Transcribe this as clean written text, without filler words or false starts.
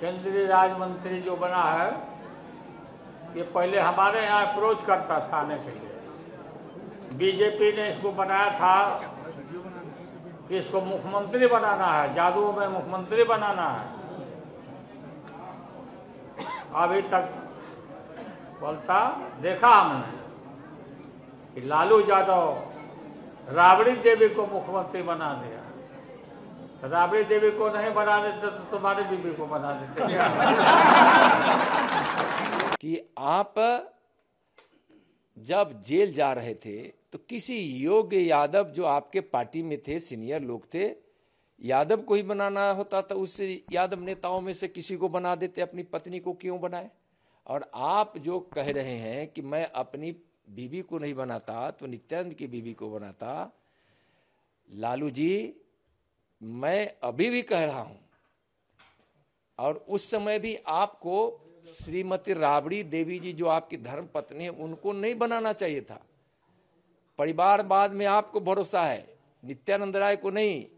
केंद्रीय राज्य मंत्री जो बना है, ये पहले हमारे यहाँ अप्रोच करता था आने के लिए। बीजेपी ने इसको बनाया था कि इसको मुख्यमंत्री बनाना है, जादू में मुख्यमंत्री बनाना है। अभी तक बोलता देखा हमने कि लालू यादव राबड़ी देवी को मुख्यमंत्री बना दिया। राबड़ी देवी को नहीं बना देते तो तुम्हारी बीबी को बना देते क्या? कि आप जब जेल जा रहे थे तो किसी योग्य यादव जो आपके पार्टी में थे, सीनियर लोग थे, यादव को ही बनाना होता तो उस यादव नेताओं में से किसी को बना देते, अपनी पत्नी को क्यों बनाए? और आप जो कह रहे हैं कि मैं अपनी बीवी को नहीं बनाता तो नित्यानंद की बीवी को बनाता, लालू जी मैं अभी भी कह रहा हूं, और उस समय भी आपको श्रीमती राबड़ी देवी जी जो आपकी धर्म पत्नी है उनको नहीं बनाना चाहिए था। परिवारवाद में आपको भरोसा है, नित्यानंद राय को नहीं।